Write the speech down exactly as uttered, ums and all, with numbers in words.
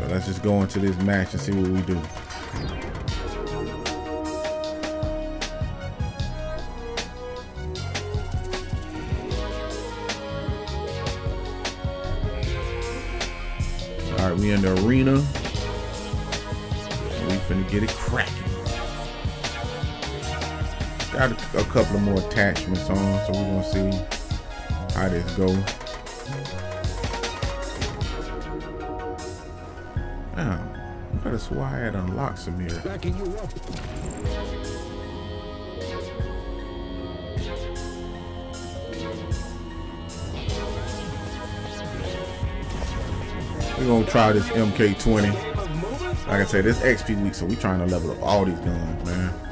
So let's just go into this match and see what we do. All right, we in the arena. We finna get it cracking. Got a, a couple of more attachments on, so we're gonna see how this go. Damn, I could have swore I had unlocked Samir. Backing you up. We're gonna try this M K twenty. Like I said, this X P week, so we trying to level up all these guns, man.